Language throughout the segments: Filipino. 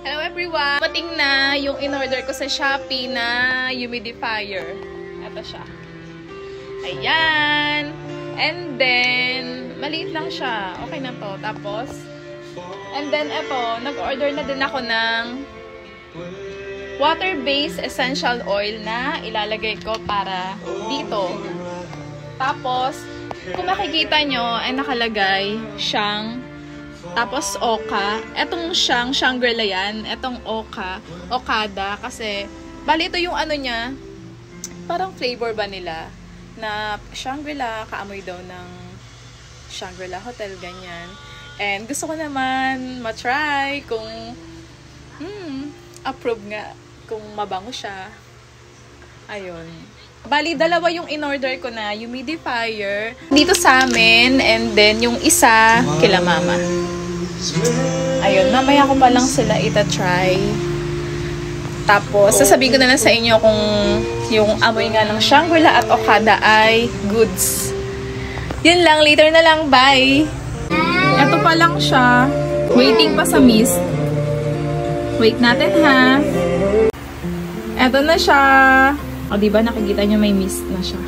Hello everyone! Pating na yung in-order ko sa Shopee na humidifier. Ito siya. Ayan! And then, maliit lang siya. Okay na to. Tapos, and then ito, nag-order na din ako ng water-based essential oil na ilalagay ko para dito. Tapos, kung makikita nyo, ay nakalagay siyang tapos Oka. Etong siyang Shangri-La yan. Etong Oka. Okada. Kasi, bali ito yung ano niya, parang flavor ba nila? Na Shangri-La, kaamoy daw ng Shangri-La Hotel, ganyan. And gusto ko naman matry kung approve nga, kung mabango siya. Ayun. Bali, dalawa yung in-order ko na humidifier dito sa amin, and then yung isa kila mama. Ayun, mamaya ko pa lang sila ita-try. Tapos, sasabihin ko na lang sa inyo kung yung amoy nga ng Shangri-La at Okada ay goods. Yun lang, later na lang, bye! Ito pa lang siya. Waiting pa sa mist. Wait natin ha. Ito na siya. O, diba nakikita nyo may mist na siya.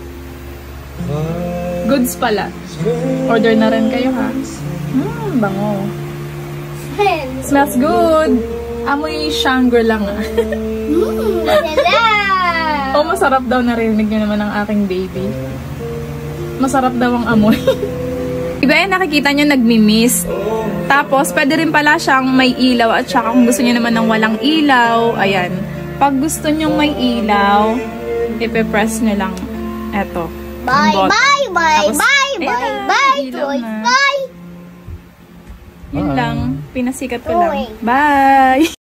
Goods pala. Order na rin kayo ha. Bango. Smells good. Amoy Shangri-La nga. Oh, masarap daw, narinig nyo naman ang aking baby. Masarap daw ang amoy. Diba yan, nakikita nyo nagmi-mist. Tapos, pwede rin pala siyang may ilaw. At saka kung gusto nyo naman ng walang ilaw, ayan. Pag gusto nyo may ilaw, ipe-press nyo lang eto. Bye, bye, bye, tapos, bye, bye, bye, toys, bye. Yun lang. Pinasikat ko lang. Bye!